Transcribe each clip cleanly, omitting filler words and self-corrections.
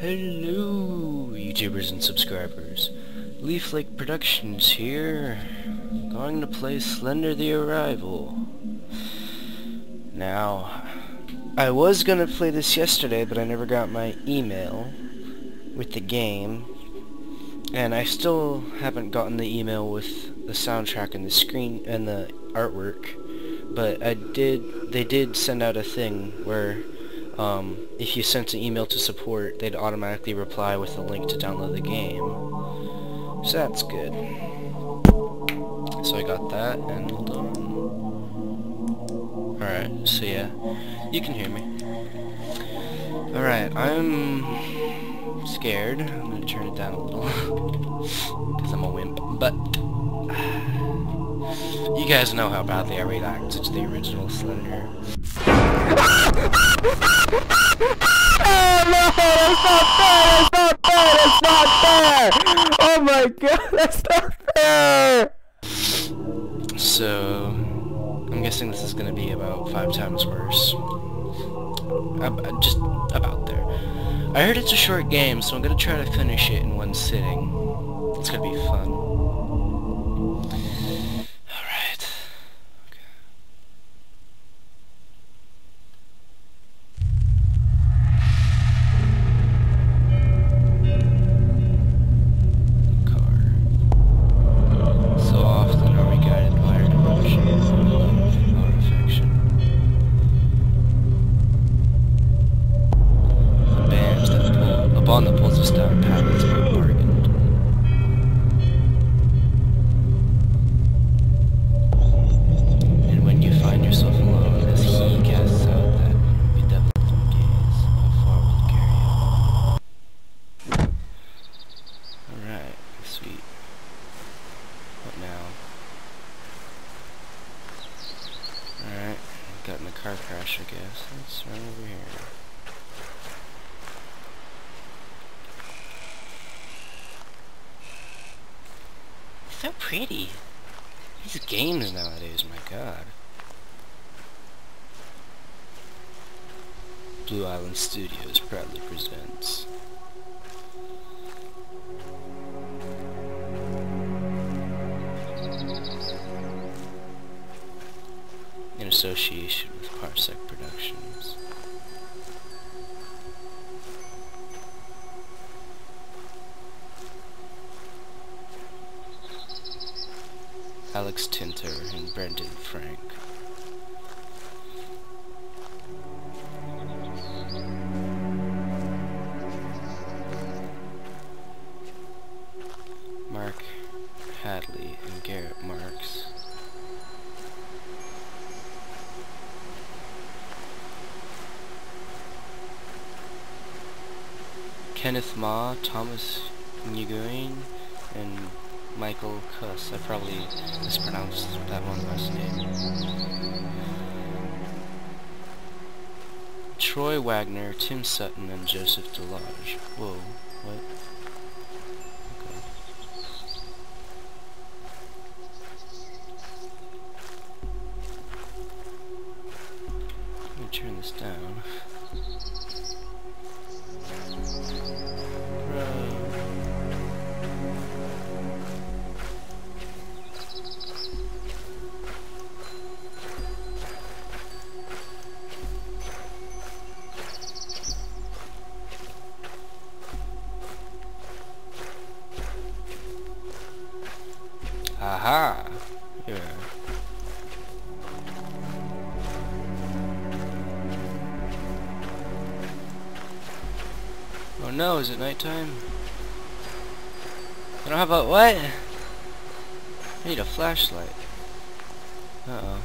Hello, YouTubers and subscribers. Leaf Lake Productions here, going to play Slender the Arrival. Now, I was gonna play this yesterday, but I never got my email with the game, and I still haven't gotten the email with the soundtrack and the screen and the artwork. But they did send out a thing where if you sent an email to support, they'd automatically reply with a link to download the game. So that's good. So I got that, and hold on. Alright, so yeah, you can hear me. Alright, I'm scared. I'm gonna turn it down a little, because I'm a wimp, but you guys know how badly I reacted to the original Slender. Oh no, that's not fair! That's not fair! That's not fair! Oh my god, that's not fair! So, I'm guessing this is gonna be about 5 times worse. Just about there. I heard it's a short game, so I'm gonna try to finish it in one sitting. It's gonna be fun. Alright. Okay. On the pulls of stout paths are bargained. And when you find yourself alone, as he casts out that bedeviled gaze, how far will it carry you? Alright, sweet. What now? Alright, got in a car crash, I guess. Let's run over here. So pretty. These games nowadays, my god. Blue Island Studios proudly presents in association with Parsec Productions. Alex Tinter and Brendan Frank. Mark Hadley and Garrett Marks. Kenneth Ma, Thomas Nguyen, and Michael Kuss. I probably mispronounced that one last name. Troy Wagner, Tim Sutton, and Joseph Delage. Whoa, what? Okay. Let me turn this down. Aha! Yeah. Oh no, is it nighttime? I don't have a what? I need a flashlight. Uh-oh.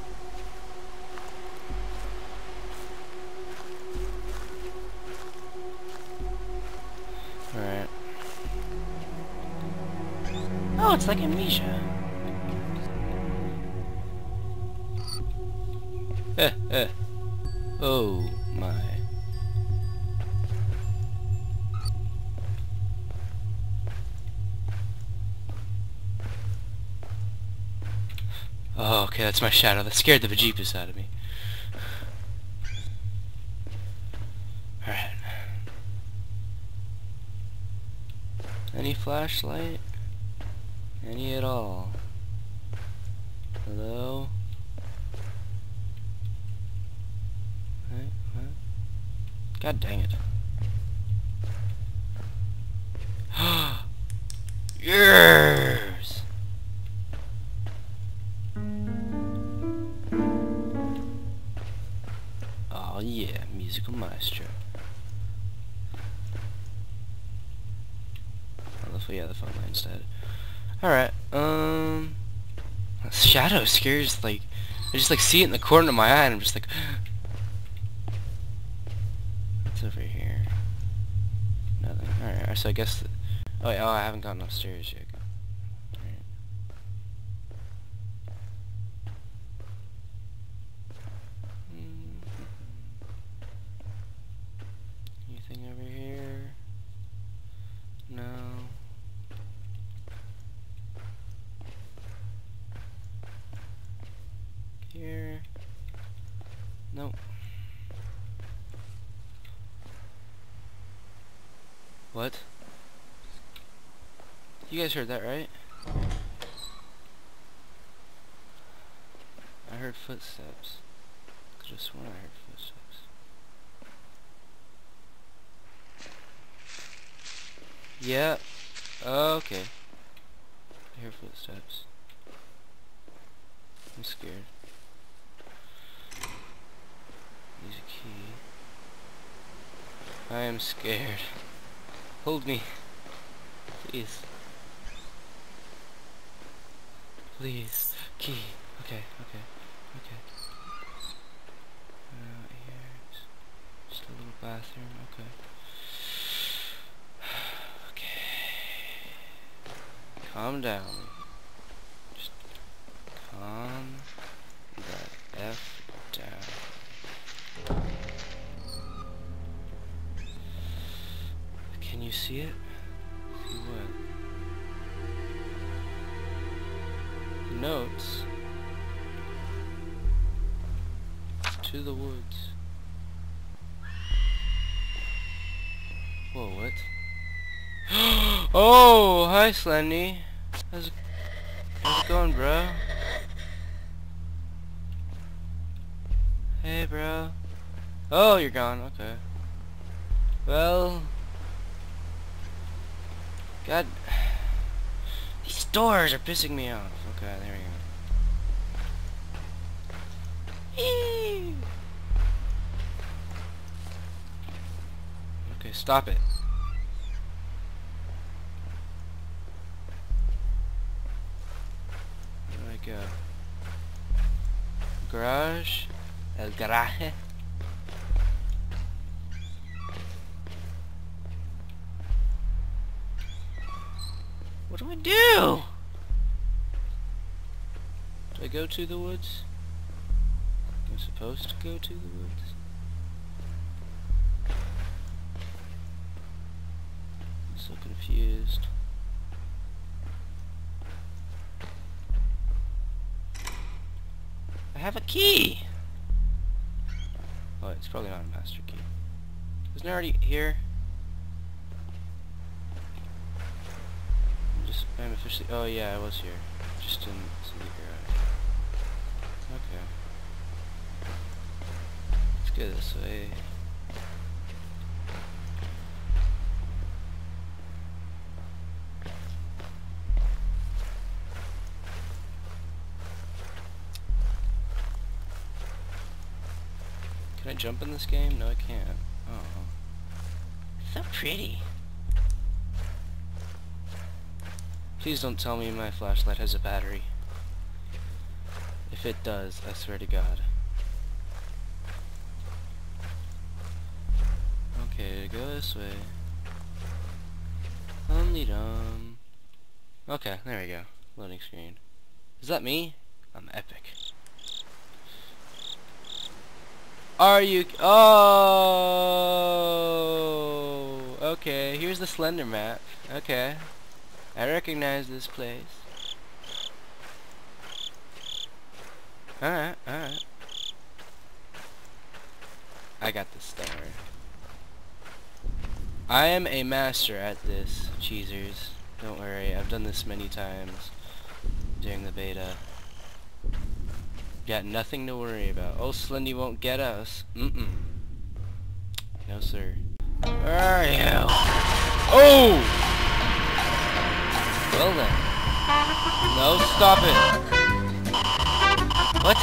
Alright. Oh, it's like Amnesia. Oh my. Oh, okay, that's my shadow. That scared the bejeepus out of me. Alright. Any flashlight? Any at all? Hello? What? God dang it. Yes! Oh yeah, musical maestro. Oh, yeah, the phone line's dead. Alright, shadow scares, like, I just, like, see it in the corner of my eye, and I'm just like, what's over here? Nothing. Alright, so I guess, oh, wait, I haven't gotten upstairs yet. Alright. Anything over here? No. Here. Nope. What? You guys heard that, right? I heard footsteps. Could have sworn I heard footsteps. Yeah. Okay. I hear footsteps. I'm scared. Use a key. I am scared. Hold me. Please. Please. Key. Okay. Here's just a little bathroom. Okay. Calm down. Just calm the F down. Can you see it? See what? Notes. To the woods. Whoa, what? Oh, hi Slendy. How's it going, bro? Hey, bro. Oh, you're gone. Okay. Well, God, these doors are pissing me off. Okay, there we go. Eee. Okay, stop it. Where do I go? Garage? El garaje? What do I do? Do I go to the woods? Am I supposed to go to the woods? I'm so confused. I have a key! Oh, it's probably not a master key. Wasn't it already here? I'm officially... Oh yeah, I was here. Just didn't see the garage. Okay. Let's go this way. Can I jump in this game? No, I can't. Oh. So pretty. Please don't tell me my flashlight has a battery. If it does, I swear to God. Okay, go this way. Dum-de-dum. Okay, there we go. Loading screen. Is that me? I'm epic. Are you... Oh! Okay, here's the Slender map. Okay. I recognize this place. Alright. I got this, don't worry. I am a master at this, cheesers. Don't worry, I've done this many times during the beta. Got nothing to worry about. Oh, Slendy won't get us. Mm-mm. No, sir. Where are you? Oh! Well then. No, stop it. What?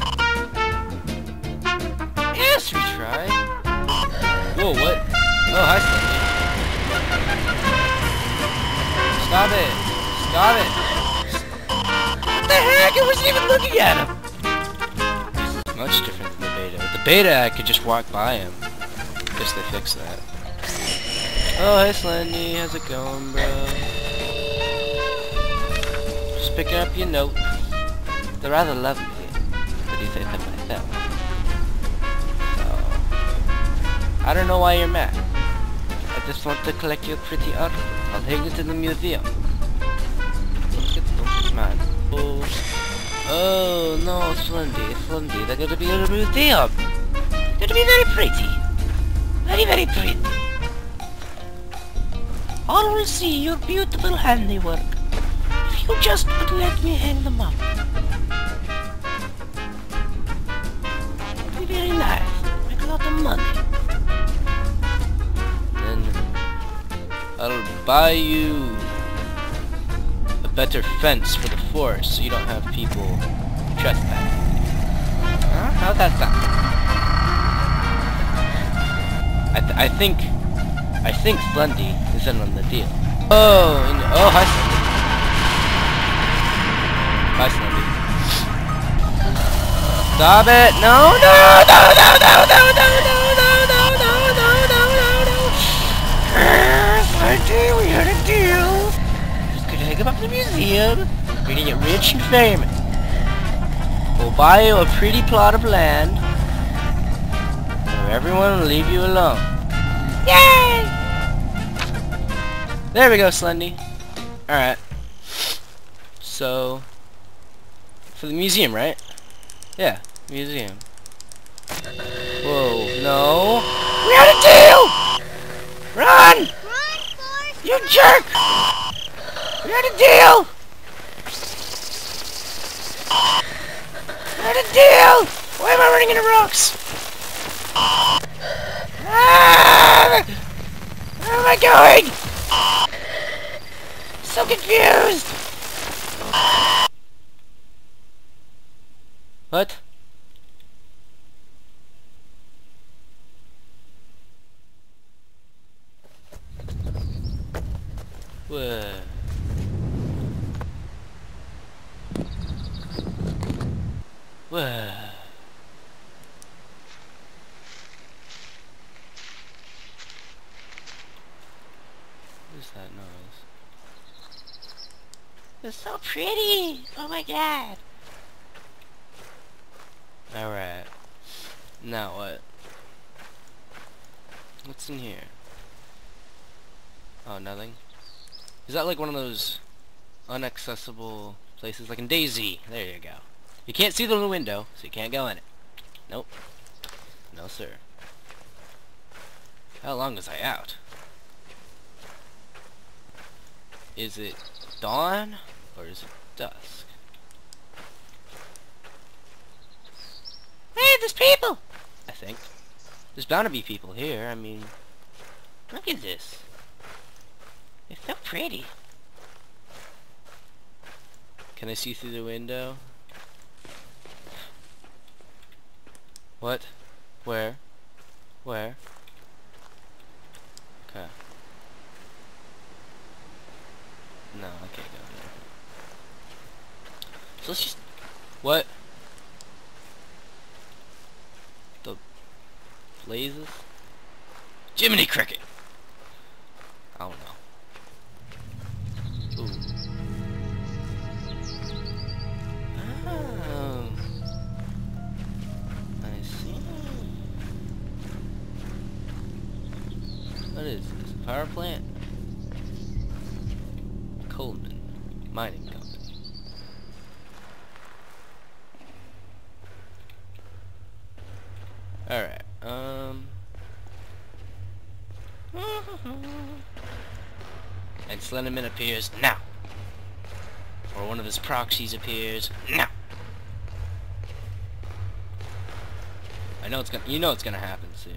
Yes, retry. Whoa, what? Oh, hi, Slendy. Stop it. Stop it. What the heck? I wasn't even looking at him. This is much different than the beta. With the beta, I could just walk by him. Guess they fixed that. Oh, hey, Slendy. How's it going, bro? Just picking up your note. They're rather lovely. But you say them myself. So, I don't know why you're mad. I just want to collect your pretty art. I'll take it to the museum. Don't get mad. Oh no, Slendy, Slendy, they're gonna be in a museum. They're gonna be very pretty. Very, very pretty. All will see your beautiful handiwork. If you just would let me hang them up. It'd be very nice. Make a lot of money. Then I'll buy you a better fence for the forest so you don't have people trespass. Huh? How's that sound? I think Slendy is in on the deal. Oh, oh, hi Slendy. Bye Slendy. Stop it! No, no, no, no, no, no, no, no, no, no, no, no, no, no, no. Slendy, we had a deal. Just gonna take him up to the museum. We're gonna get rich and famous. We'll buy you a pretty plot of land. Everyone will leave you alone. Yay! There we go, Slendy. Alright. So, for the museum, right? Yeah, museum. Whoa, no. We had a deal! Run! Run, Forrest! You jerk! We had a deal! We had a deal! Why am I running into rocks? Ah! Where am I going? So confused! What? Whoa. Whoa. What is that noise? It's so pretty! Oh my god! Alright. Now what? What's in here? Oh, nothing? Is that like one of those inaccessible places? Like in DayZ? There you go. You can't see through the window, so you can't go in it. Nope. No sir. How long was I out? Is it dawn or is it dusk? Hey, there's people! I think. There's bound to be people here. I mean, look at this. It's so pretty. Can I see through the window? What? Where? Where? Okay. No, I can't go there. So let's just... What? The... blazes? Jiminy Cricket! I don't know. Ooh. Oh. I see. What is this? A power plant? Coleman Mining Company. Alright, and Slenderman appears now. Or one of his proxies appears now. I know it's gonna, you know it's gonna happen soon.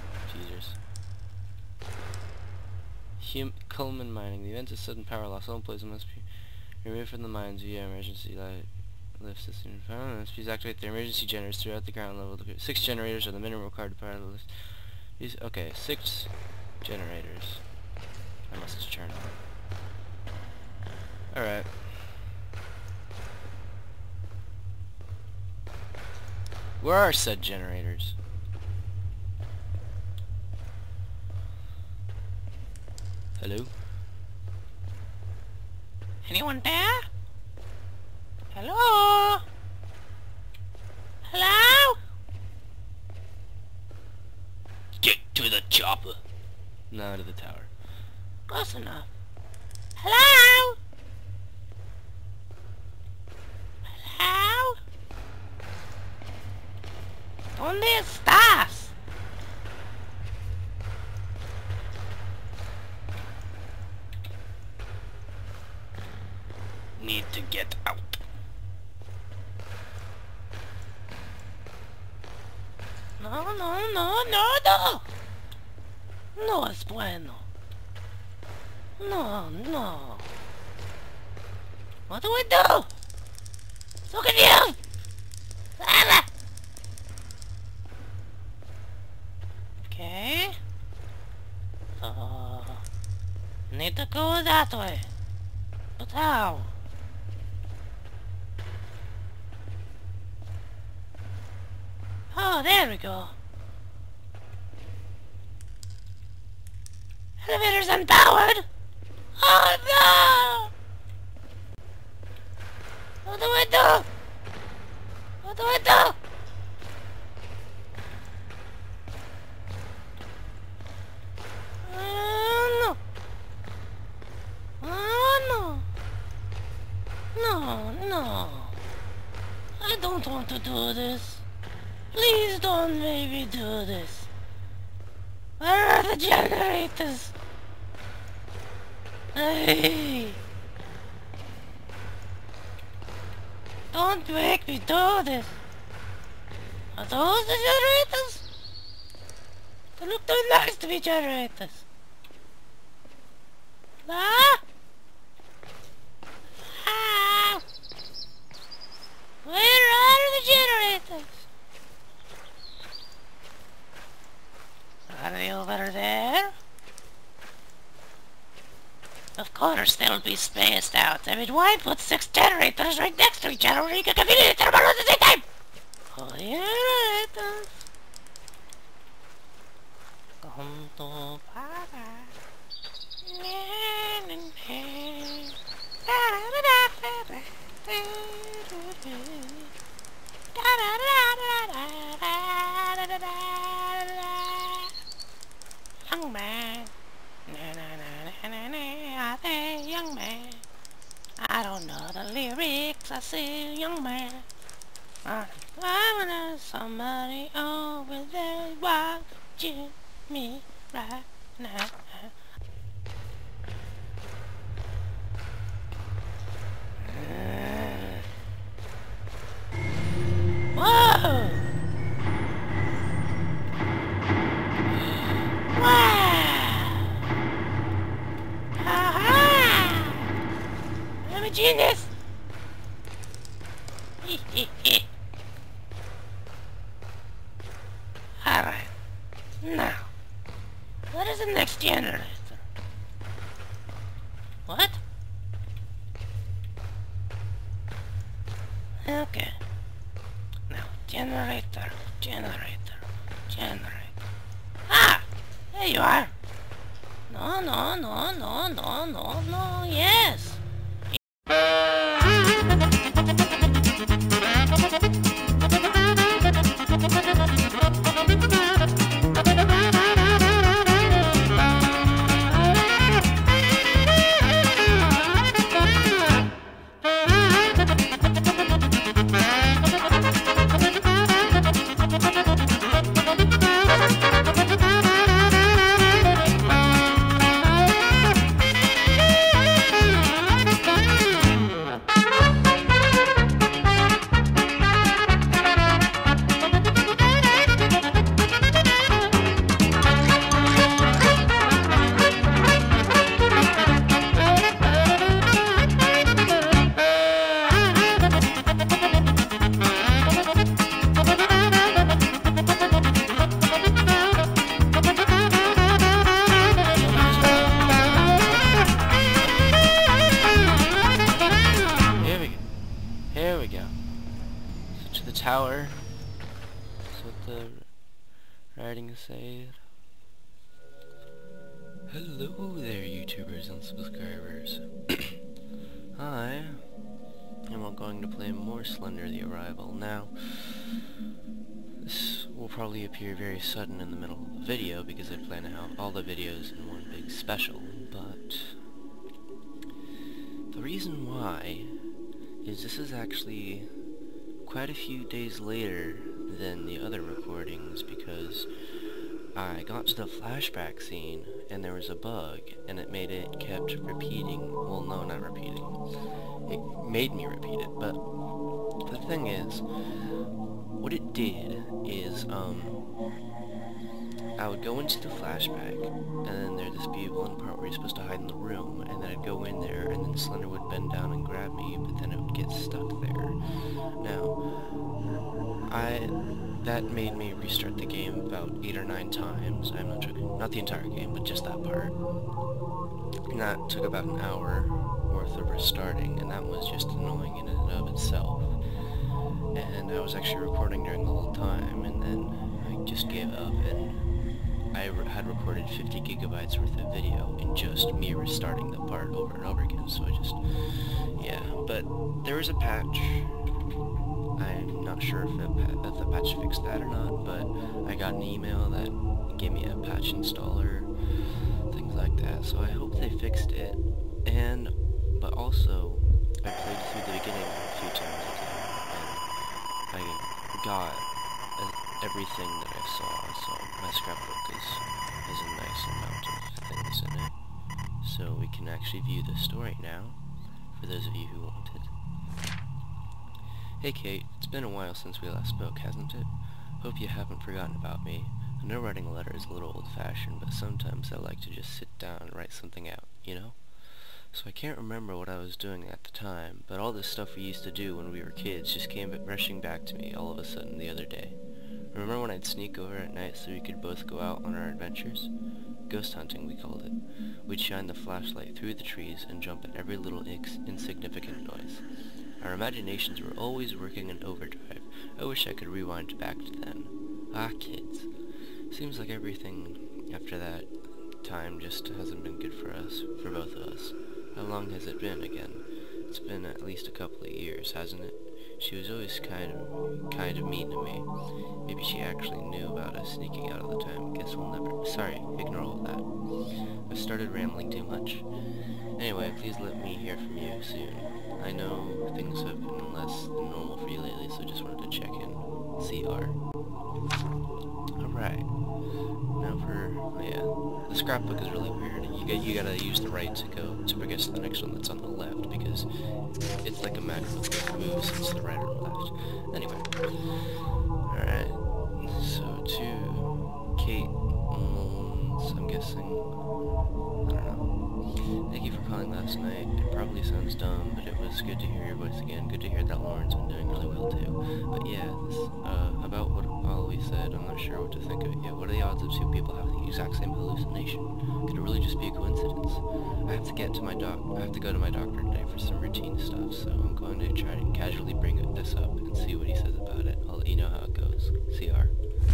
Cheaters. Coleman mining. The event of sudden power loss. All employees must be removed from the mines via emergency light lift system. Please activate the emergency generators throughout the ground level. 6 generators are the minimum required to power the lift. Okay, 6 generators. I must turn on. Alright. Where are said generators? Hello? Anyone there? Hello? Hello? Get to the chopper. No, to the tower. Close enough. Hello? Hello? ¿Dónde estás? Need to get out. No, no, no, no, no. No es bueno. No, no. What do I do? So confused. Ah! Okay. So, need to go that way. But how? Oh, there we go. Elevator's unpowered! Oh no! What do I do? What do I do? Oh no! Oh no! No, no! I don't want to do this. Please don't make me do this. Where are the generators? Hey! Don't make me do this. Are those the generators? They look too nice to be generators. Ah! Ah! Where are the generators? Are they over there? Of course they'll be spaced out. I mean, why put 6 generators right next to each other when you can conveniently turn them on at the same time? Oh, generators. Come to Papa. Young man, young man. I don't know the lyrics. I say, young man. I'm gonna somebody over there watching me right now. Whoa! I'm a genius! Alright. Now, what is the next generator? What? Okay. Now, generator. Ah! There you are! No, yes! say it. Hello there, YouTubers and subscribers. Hi, and we're going to play more Slender the Arrival. Now, this will probably appear very sudden in the middle of the video because I plan to have all the videos in one big special, but the reason why is this is actually quite a few days later than the other recordings because I got to the flashback scene and there was a bug and it made it kept repeating. Well, no, not repeating. It made me repeat it, but the thing is, what it did is, I would go into the flashback, and then there's this beautiful part where you're supposed to hide in the room, and then I'd go in there, and then Slender would bend down and grab me, but then it would get stuck there. Now, that made me restart the game about 8 or 9 times. I'm not joking. Not the entire game, but just that part. And that took about an hour worth of restarting, and that was just annoying in and of itself. And I was actually recording during the whole time, and then I just gave up, and I had recorded 50 gigabytes worth of video in just me restarting the part over and over again, so I just, yeah. But there was a patch. I'm not sure if the patch fixed that or not, but I got an email that gave me a patch installer, things like that, so I hope they fixed it. But also, I played through the beginning a few times again, and I got everything that I saw, so my scrapbook has a nice amount of things in it, so we can actually view the story now, for those of you who want it. Hey Kate, it's been a while since we last spoke, hasn't it? Hope you haven't forgotten about me. I know writing a letter is a little old-fashioned, but sometimes I like to just sit down and write something out, you know? So I can't remember what I was doing at the time, but all this stuff we used to do when we were kids just came rushing back to me all of a sudden the other day. Remember when I'd sneak over at night so we could both go out on our adventures? Ghost hunting, we called it. We'd shine the flashlight through the trees and jump at every little insignificant noise. Our imaginations were always working in overdrive. I wish I could rewind back to then. Ah, kids. Seems like everything after that time just hasn't been good for us, for both of us. How long has it been again? It's been at least a couple of years, hasn't it? She was always kind of mean to me. Maybe she actually knew about us sneaking out all the time. Guess we'll never... Sorry, ignore all that. I've started rambling too much. Anyway, please let me hear from you soon. I know things have been less than normal for you lately, so just wanted to check in. CR. Alright. Now for... Oh yeah. The scrapbook is really weird. You gotta use the right to progress to the next one that's on the left, because it's like a MacBook that moves since the right or the left. Anyway. Alright. So to Kate I'm guessing. I don't know. Thank you for calling last night. It probably sounds dumb, but it was good to hear your voice again. Good to hear that Lauren's been doing really well too. But yeah, about what Ollie said, I'm not sure what to think of it yet. What are the odds of 2 people having the exact same hallucination? Could it really just be a coincidence? I have to go to my doctor today for some routine stuff, so I'm going to try and casually bring this up and see what he says about it. I'll let you know how it goes. CR.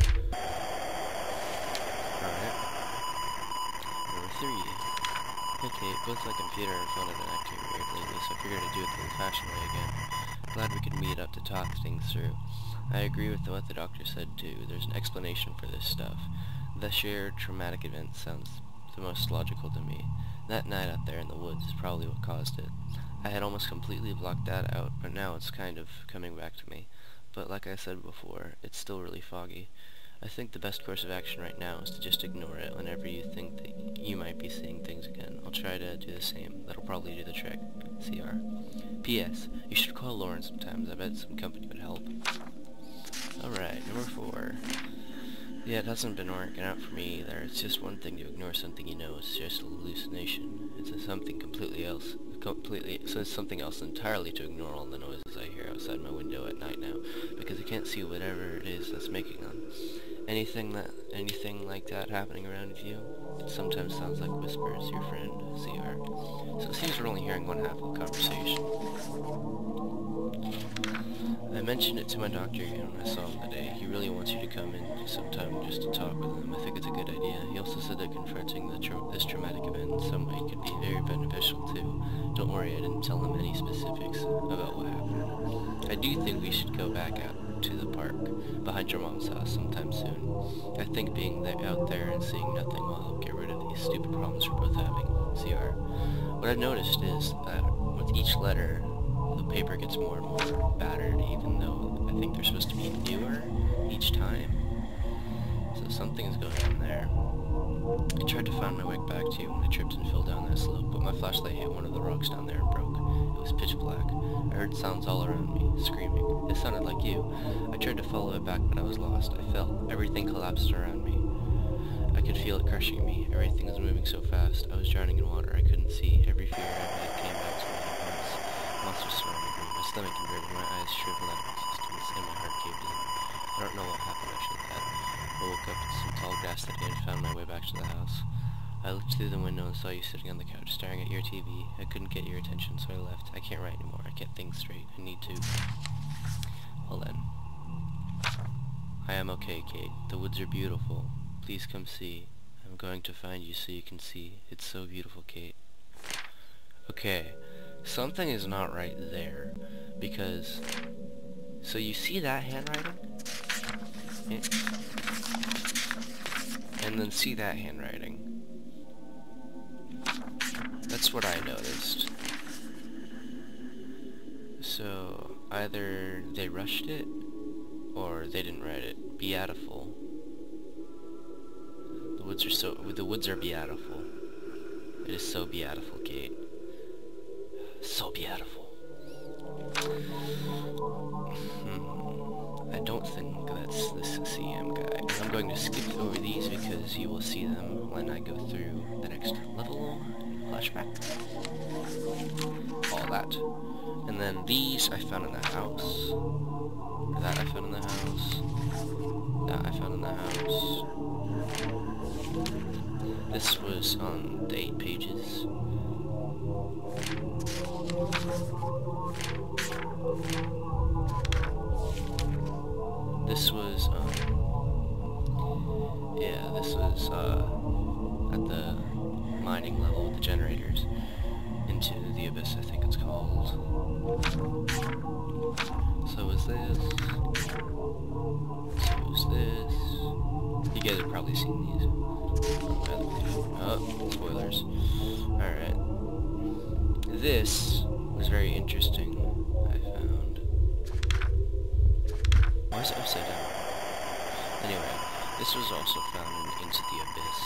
Alright. Number 3. Hey Kate, both my computer and phone have been acting weird lately, so I figured I'd do it the old-fashioned way again. Glad we could meet up to talk things through. I agree with what the doctor said too. There's an explanation for this stuff. The shared traumatic event sounds the most logical to me. That night out there in the woods is probably what caused it. I had almost completely blocked that out, but now it's kind of coming back to me. But like I said before, it's still really foggy. I think the best course of action right now is to just ignore it whenever you think that you might be seeing things again. I'll try to do the same. That'll probably do the trick. CR. P.S. You should call Lauren sometimes. I bet some company would help. Alright, number 4. Yeah, it hasn't been working out for me either. It's just one thing to ignore something you know is just a hallucination. It's something so it's something else entirely to ignore all the noises I hear outside my window at night now, because I can't see whatever it is that's making them. Anything like that happening around you? It sometimes sounds like whispers, your friend, CR. So it seems we're only hearing one half of the conversation. I mentioned it to my doctor again when I saw him today. He really wants you to come in sometime just to talk with him. I think it's a good idea. He also said that confronting this traumatic event in some way could be very beneficial too. Don't worry, I didn't tell him any specifics about what happened. I do think we should go back out to the park behind your mom's house sometime soon. I think being out there and seeing nothing will help get rid of these stupid problems we're both having. CR. What I've noticed is that with each letter, the paper gets more and more battered, even though I think they're supposed to be newer each time. So something is going on there. I tried to find my way back to you when I tripped and fell down that slope, but my flashlight hit one of the rocks down there and broke. It was pitch black. I heard sounds all around me, screaming. It sounded like you. I tried to follow it back, but I was lost. I fell. Everything collapsed around me. I could feel it crushing me. Everything was moving so fast. I was drowning in water. I couldn't see. Every fear I had came back to me at once. Monsters surrounded me. My stomach converted. My eyes shriveled out of existence, and my heart caved in. I don't know what happened after that. I woke up in some tall grass that day and found my way back to the house. I looked through the window and saw you sitting on the couch, staring at your TV. I couldn't get your attention, so I left. I can't write anymore. I can't think straight. I need to. Well then. I am okay, Kate. The woods are beautiful. Please come see. I'm going to find you so you can see. It's so beautiful, Kate. Okay. Something is not right there. Because... So you see that handwriting? And then see that handwriting. That's what I noticed. So, either they rushed it, or they didn't write it. Beatiful. The woods are beatiful. It is so beatiful, Kate. So beatiful. I don't think that's the CM guy. I'm going to skip over these because you will see them when I go through the next level. Flashback. All that. And then these I found in the house. That I found in the house. That I found in the house. This was on the 8 pages. This was, yeah, this was, at the mining level with the generators. Into the abyss, I think it's called. So was this. So was this. You guys have probably seen these. Oh, spoilers. Alright. This was very interesting, I found. Why is it upside down? Anyway, this was also found Into the Abyss.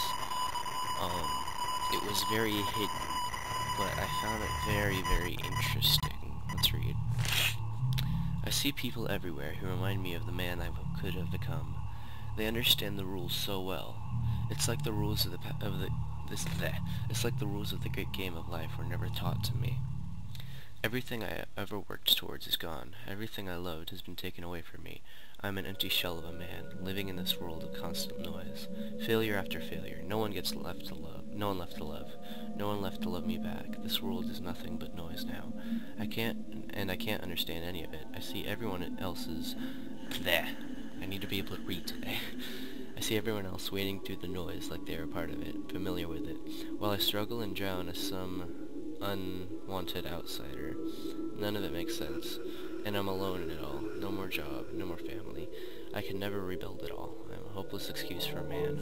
It was very hidden, but I found it very, very interesting. Let's read. I see people everywhere who remind me of the man I could have become. They understand the rules so well. It's like the rules of it's like the rules of the great game of life were never taught to me. Everything I ever worked towards is gone. Everything I loved has been taken away from me. I'm an empty shell of a man, living in this world of constant noise. Failure after failure. No one left to love. No one left to love. No one left to love me back. This world is nothing but noise now. I can't understand any of it. I see everyone else's... Bleh. I need to be able to read today. I see everyone else wading through the noise like they are a part of it, familiar with it, while I struggle and drown as some unwanted outsider. None of it makes sense, and I'm alone in it all. No more job, no more family. I can never rebuild it all. I'm a hopeless excuse for a man.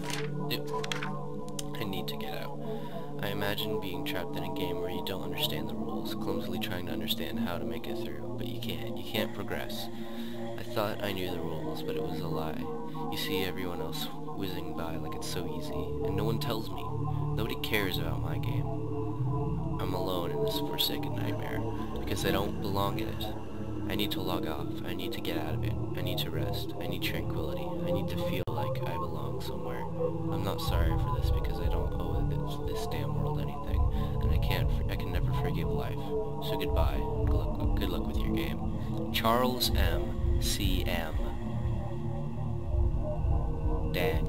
I need to get out. I imagine being trapped in a game where you don't understand the rules, clumsily trying to understand how to make it through, but you can't. You can't progress. I thought I knew the rules, but it was a lie. You see everyone else whizzing by like it's so easy, and no one tells me. Nobody cares about my game. I'm alone in this forsaken nightmare, because I don't belong in it. I need to log off. I need to get out of it. I need to rest. I need tranquility. I need to feel like I belong somewhere. I'm not sorry for this because I don't owe this damn world anything, and I can never forgive life. So goodbye. Good luck with your game. Charles M. C.M. Dang.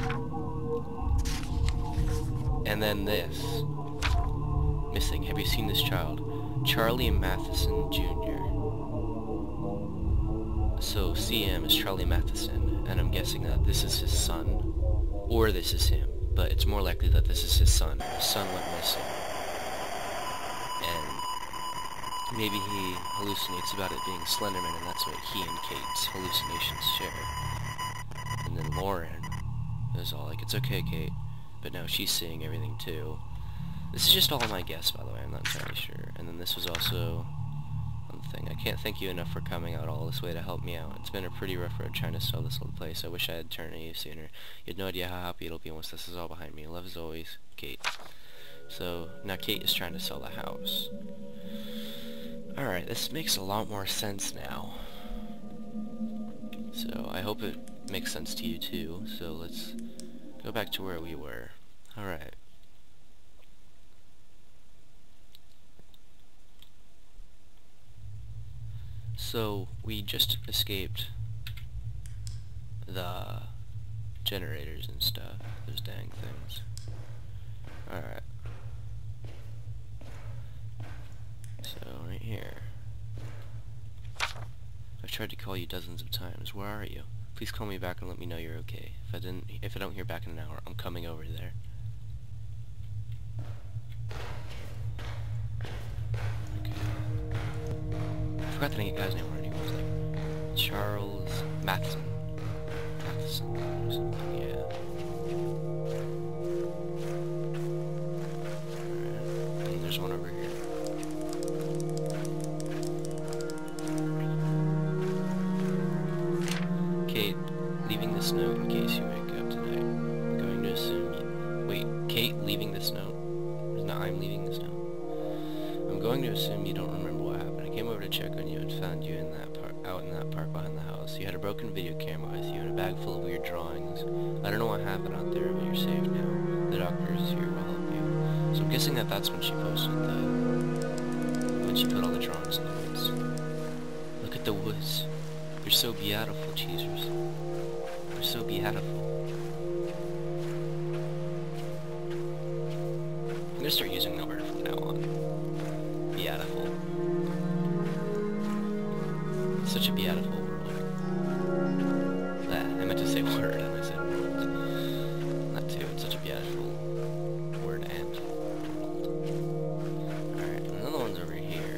And then this. Missing. Have you seen this child? Charlie Matheson Jr. So CM is Charlie Matheson, and I'm guessing that this is his son, or this is him, but it's more likely that this is his son. His son went missing, and maybe he hallucinates about it being Slenderman, and that's what he and Kate's hallucinations share. And then Lauren is all like, it's okay, Kate, but now she's seeing everything too. This is just all my guess, by the way, I'm not entirely sure. And then this was also one thing. I can't thank you enough for coming out all this way to help me out. It's been a pretty rough road trying to sell this old place. I wish I had turned to you sooner. You had no idea how happy it'll be once this is all behind me. Love as always, Kate. So, now Kate is trying to sell the house. Alright, this makes a lot more sense now. So, I hope it makes sense to you too. So, let's go back to where we were. Alright. So, we just escaped the generators and stuff, those dang things. Alright. So, right here. I've tried to call you dozens of times. Where are you? Please call me back and let me know you're okay. If I don't hear back in an hour, I'm coming over there. I forgot the guy's name already. It was like Charles Matheson. Matheson or something, yeah. Alright, and there's one over here. Kate, leaving this note in case you wake up tonight. I'm going to assume you... Wait, Kate leaving this note? No, I'm leaving this note. I'm going to assume you don't remember what happened. I came over to check on you and found you in that out in that park behind the house. You had a broken video camera with you and a bag full of weird drawings. I don't know what happened out there, but you're safe now. The doctor is here, will help you. So I'm guessing that that's when she posted that. When she put all the drawings in the woods. Look at the woods. They're so beautiful, cheesers. They're so beautiful. I'm gonna start using the word from now on. Beatiful. Such a beautiful world. I meant to say word and I said world. That too, it's such a beautiful word and world. Alright, another one's over here.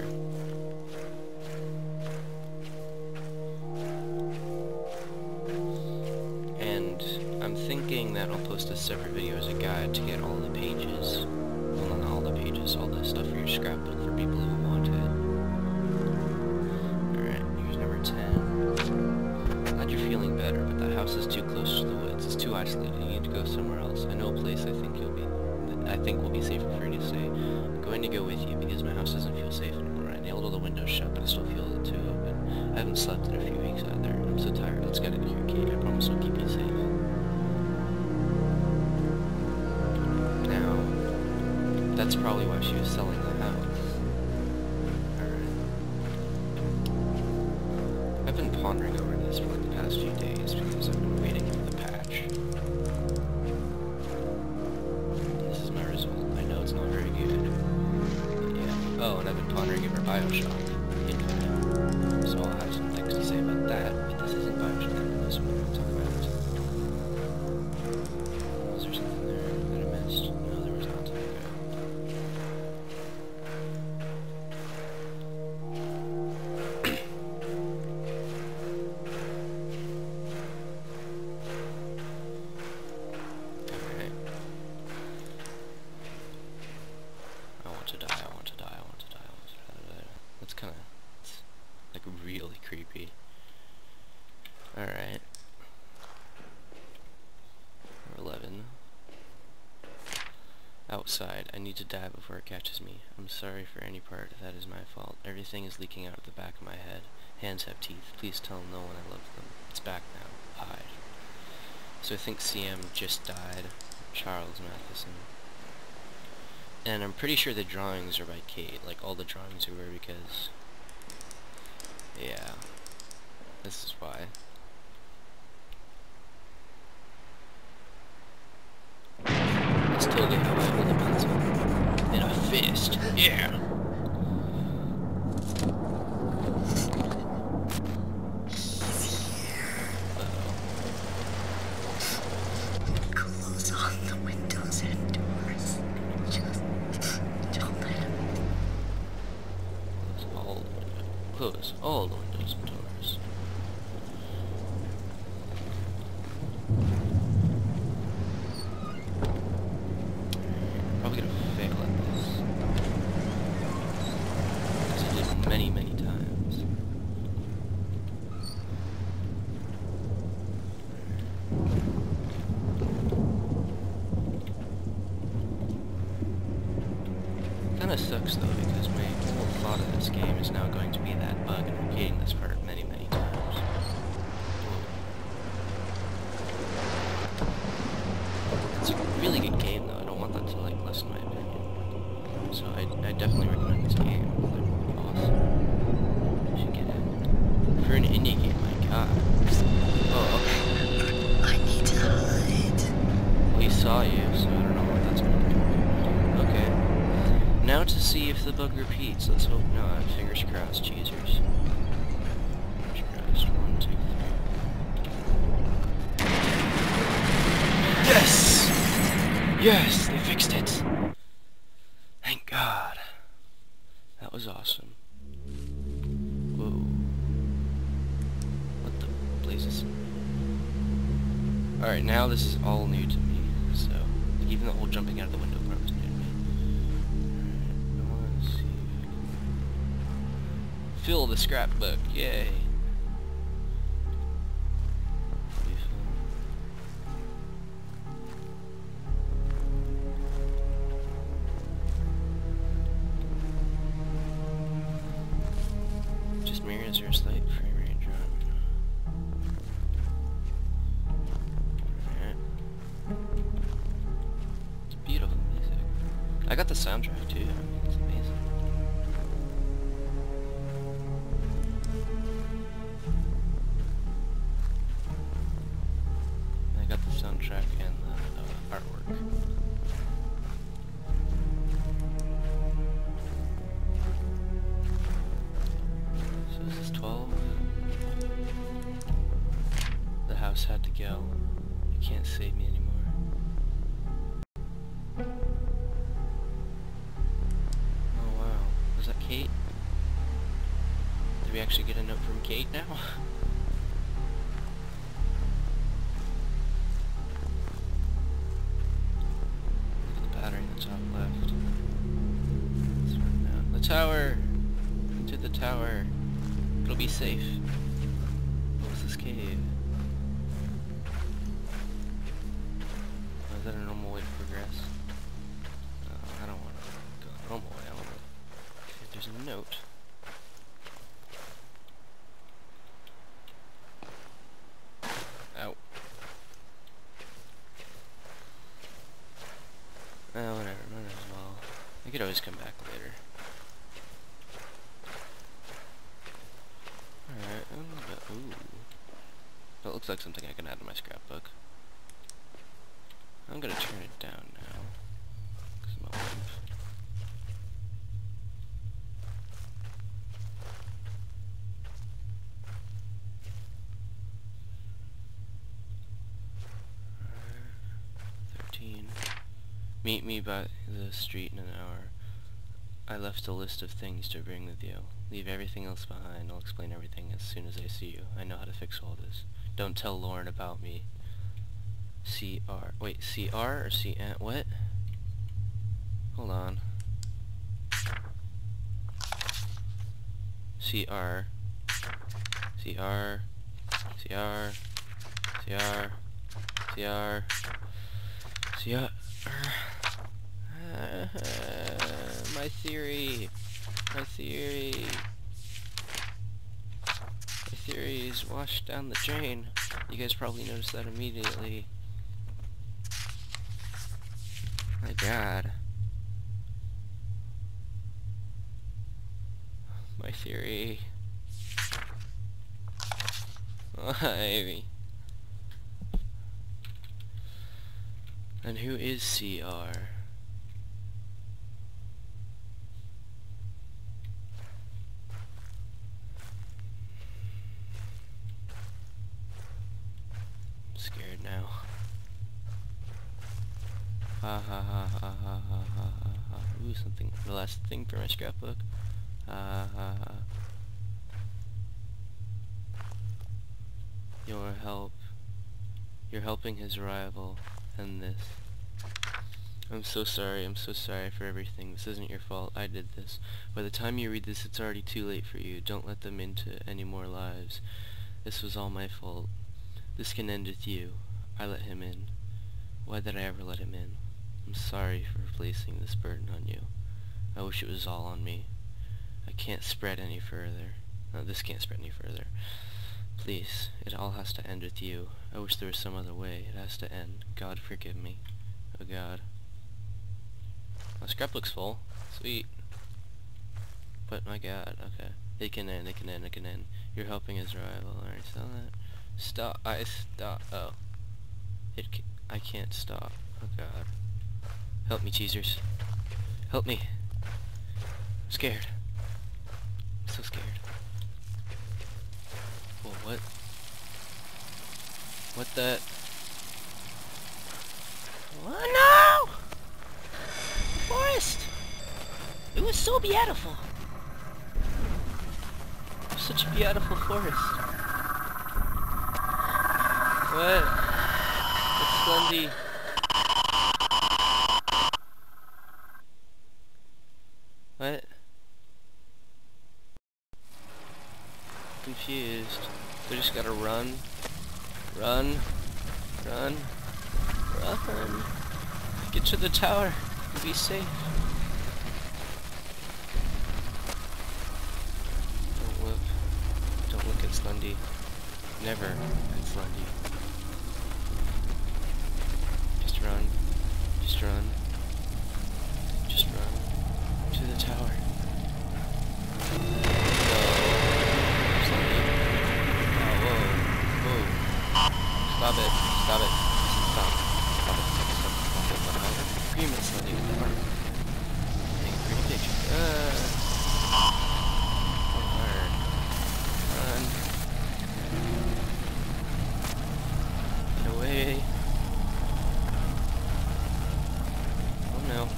And I'm thinking that I'll post a separate video as a guide to get all the pages. Well, not all the pages, all the stuff for your scrapbook for people who want it. Number 10. Glad you're feeling better, but the house is too close to the woods. It's too isolated. You need to go somewhere else. I know a place I think will be safer for you to stay. I'm going to go with you because my house doesn't feel safe anymore. I nailed all the windows shut, but I still feel it too open. I haven't slept in a few weeks out there. I'm so tired. Let's get out of here, Kate. I promise I'll keep you safe. Now, that's probably why she was selling the house. I've been pondering over this for like the past few days because I've been waiting for the patch. And this is my result. I know it's not very good. But yeah. Oh, and I've been pondering over Bioshock Infinite. So I'll have some things to say about that, but this isn't Bioshock. This one we'll talk about it. Was there something there that I missed? No, there was not. That's kind of, like, really creepy. Alright. 11. Outside. I need to die before it catches me. I'm sorry for any part. That is my fault. Everything is leaking out of the back of my head. Hands have teeth. Please tell no one I love them. It's back now. Hide. So I think CM just died. Charles Matheson. And I'm pretty sure the drawings are by Kate, like all the drawings were, because, yeah, this is why. It's totally how I hold a pencil. In a fist, yeah! all the windows and doors. Probably gonna fail at this. Because I did many, many times. Kinda sucks though, because my whole thought of this game is now going to be that bug and repeating this part many, many times. Whoa. It's a really good game though, I don't want that to like lessen my opinion. So I definitely recommend this game. It's like awesome. You should get it. For an indie game, my god. Oh, okay. I need to hide. Well, he saw you, so I don't know what that's gonna do. Okay. Now to see if the bug repeats. Let's hope not. Fingers crossed, cheesers. Fingers crossed. 1, 2, 3. Yes! Yes! They fixed it! Thank God. That was awesome. Whoa. What the blazes? Alright, now this is all new to me. So, even the whole jumping out of the window part was new to me. Fill the scrapbook, yay! Just mirrors or a slight frame rate drop. Alright. It's beautiful music. I got the soundtrack too. It's amazing. I got the soundtrack and the artwork. So this is 12. The house had to go. You can't save me anymore. Oh wow. Was that Kate? Did we actually get a note from Kate now? Top left. Let's run down the tower. To the tower. It'll be safe. What was this cave? Oh, is that a normal way to progress? I don't want to go a normal way. I want to see if there's a note. Ow. Oh, whatever, might as well. I could always come back later. Alright, ooh. That looks like something I can add to my scrapbook. I'm gonna turn it down now. 'Cause I'm a wimp. Alright. 13. Meet me by the street in an hour. I left a list of things to bring with you. Leave everything else behind. I'll explain everything as soon as I see you. I know how to fix all this. Don't tell Lauren about me. CR. Wait, CR or CN? What? Hold on. CR. CR. CR. CR. CR. CR. My theory. My theory. My theory is washed down the drain. You guys probably noticed that immediately. My God. My theory. Why? And who is CR? I'm scared now. Ha ha ha ha ha ha ha ha. Ooh, something. The last thing for my scrapbook. Ha ha ha. your help. You're helping his rival end this. I'm so sorry for everything. This isn't your fault. I did this. By the time you read this, it's already too late for you. Don't let them into any more lives. This was all my fault. This can end with you. I let him in. Why did I ever let him in? I'm sorry for placing this burden on you. I wish it was all on me. I can't spread any further. No, this can't spread any further. Please, it all has to end with you. I wish there was some other way. It has to end. God forgive me. Oh God. My scrap looks full. Sweet. But my God, okay. It can end, it can end, it can end. You're helping his rival. Alright, so that. Stop. Stop. Oh. I can't stop. Oh God. Help me, cheesers. Help me. I'm scared. I'm so scared. Whoa, what? What the? Oh no! Forest! It was so beautiful! It was such a beautiful forest. What? It's Slendy. What? Confused. We just gotta run. Run. Run. Run. Get to the tower and be safe. Don't look. Don't look at Slendy. Never at Slendy. Just run. Just run. Just run. To the tower. Stop it. Stop it. Stop. Stop it. Stop it. Stop it. Stop it. Agreement, Slendy. Take a pretty picture. Hard. Run. Get away. Oh no.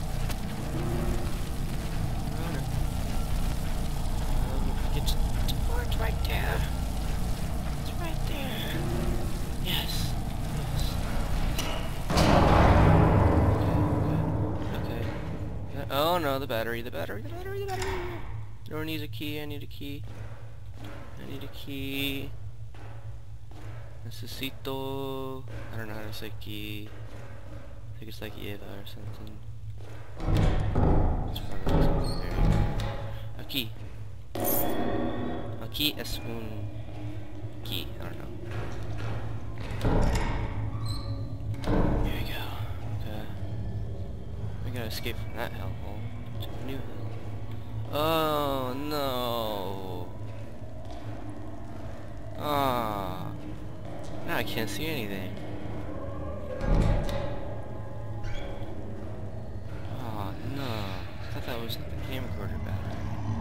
Oh no. Get to the door. It's right there. It's right there. Yes. Yes. Okay. Okay. Oh no, the battery, the battery, the battery, the battery. No one needs a key, I need a key. I need a key. Necesito. I don't know how to say key. I think it's like Eva or something. It's probably something very good. A key. Aquí es un key. I don't know. Here we go. Okay. We gotta escape from that hellhole to a new hell. Oh no. Ah. Now I can't see anything. Oh no. I thought that was the game recorder battery.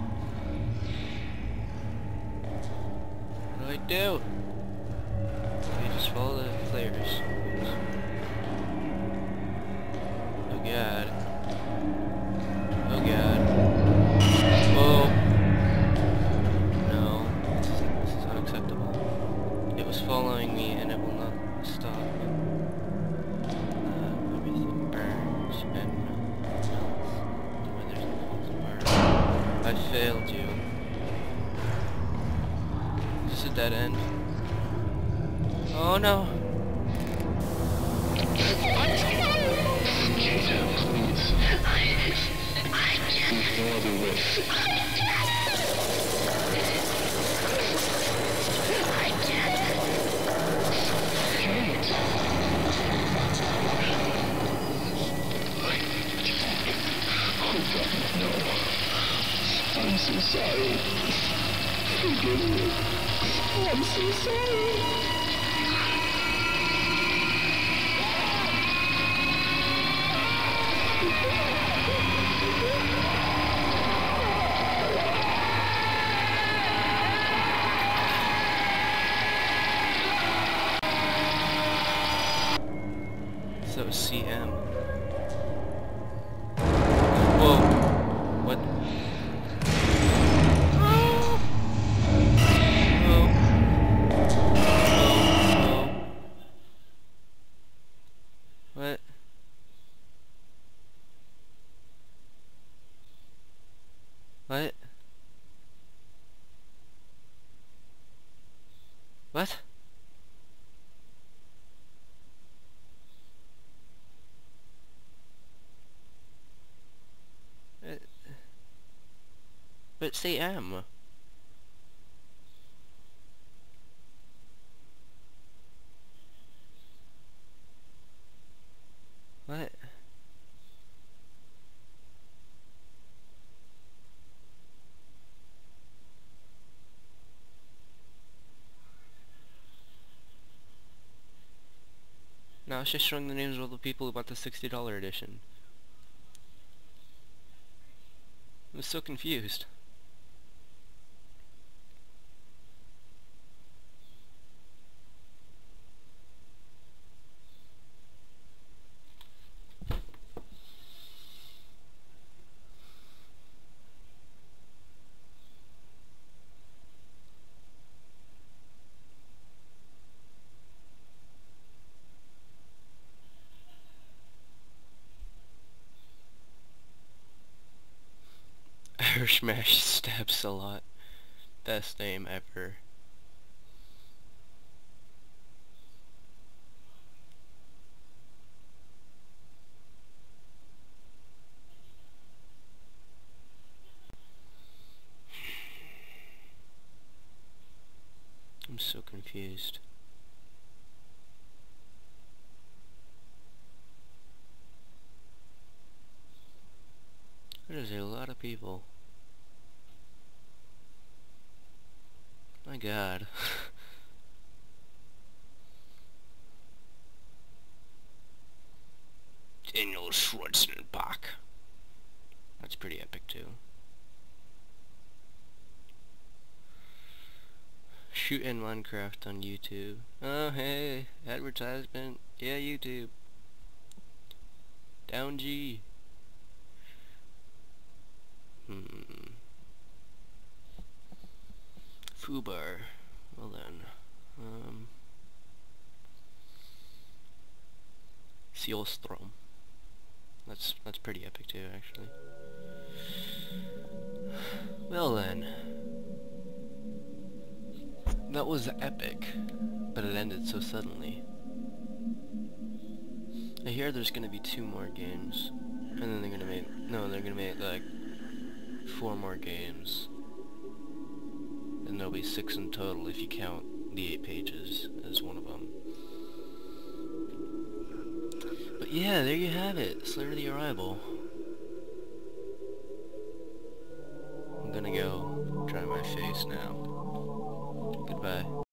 What do I do? Okay, just follow the flares. Oh God. Oh God. Whoa. No. This is unacceptable. It was following me and it will not stop. Everything burns and melts. When there's no false burn. I failed you. Is this a dead end? Oh no! I'm so sorry. Forgive me. I'm so sorry. So it was CM. Whoa. What? Oh. Oh. But say M. What? No, it's just showing the names of all the people who bought the $60 edition. I was so confused. Irish Mash stabs a lot. Best name ever. I'm so confused. There's a lot of people. My god. Daniel Schwarzenbach. That's pretty epic too. Shooting Minecraft on YouTube. Oh hey, advertisement. Yeah, YouTube. Down G. Fubar. Well then. Sealstrom. That's pretty epic too, actually. Well then. That was epic, but it ended so suddenly. I hear there's gonna be 2 more games, and then they're gonna make like 4 more games, and there'll be 6 in total if you count the 8 pages as one of them. But yeah, there you have it, Slender the Arrival. I'm gonna go dry my face now. Goodbye.